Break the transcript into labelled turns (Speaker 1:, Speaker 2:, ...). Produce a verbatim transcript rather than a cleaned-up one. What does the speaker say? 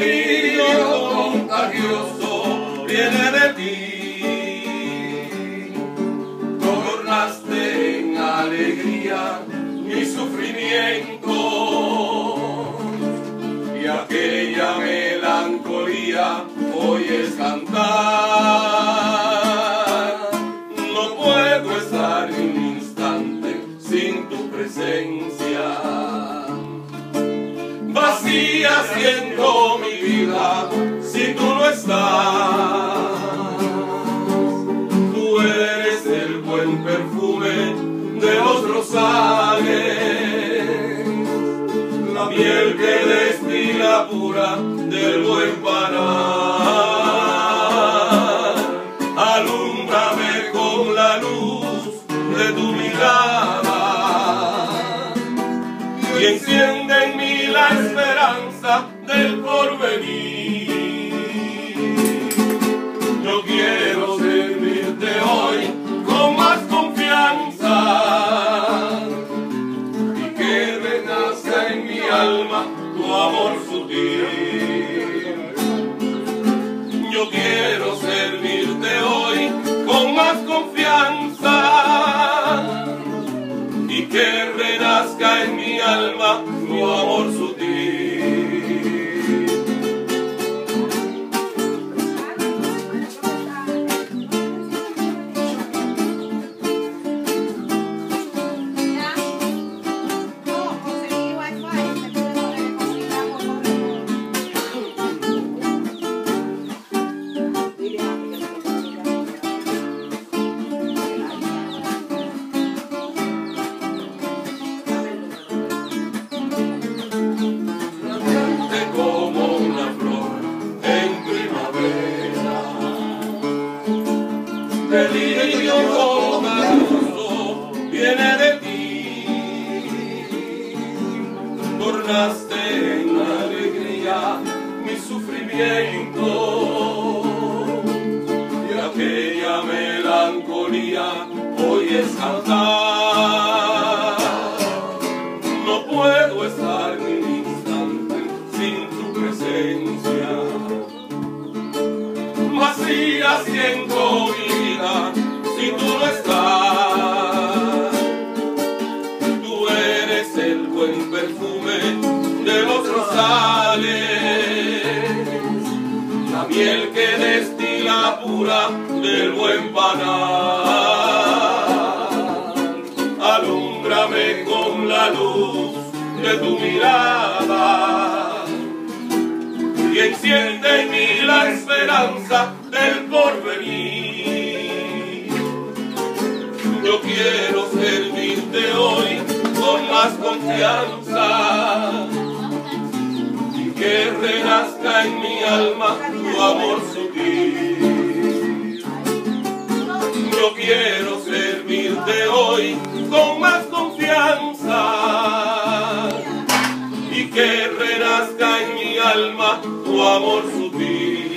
Speaker 1: delirio contagioso viene de ti. Tornaste en alegría mi sufrimiento y aquella melancolía hoy es cantar. No puedo estar ni un instante sin tu presencia. Vacía siento mi vida si tú no estás. Tú eres el buen perfume de los rosales, la miel que destila pura del buen panal. Alúmbrame con la luz de tu mirada y enciende en mí la esperanza del porvenir. Yo quiero servirte hoy con más confianza y que renazca en mi alma tu amor sutil. Yo quiero servirte hoy con más confianza y que renazca en mi alma tu amor sutil. Delirio contagioso viene de ti. Tornaste en alegría mi sufrimiento y aquella melancolía hoy es cantar. No puedo estar ni un instante sin tu presencia. Vacía siento mi vida si tú no estás. Tú eres el buen perfume de los rosales, la miel que destila pura del buen panal. Alúmbrame con la luz de tu mirada y enciende en mí la esperanza del porvenir. Yo quiero servirte hoy con más confianza y que renazca en mi alma tu amor sutil. Yo quiero servirte hoy con más confianza y que renazca en mi alma tu amor sutil.